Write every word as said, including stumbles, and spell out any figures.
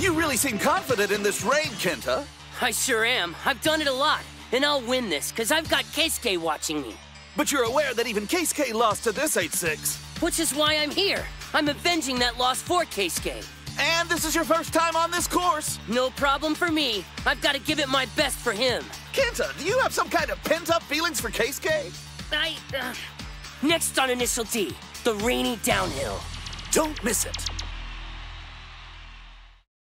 You really seem confident in this raid, Kenta. I sure am. I've done it a lot. And I'll win this, because I've got Keisuke watching me. But you're aware that even Keisuke lost to this eight six. Which is why I'm here. I'm avenging that loss for Keisuke. And this is your first time on this course. No problem for me. I've got to give it my best for him. Kenta, do you have some kind of pent-up feelings for Keisuke? I... Uh... Next on Initial D, the rainy downhill. Don't miss it.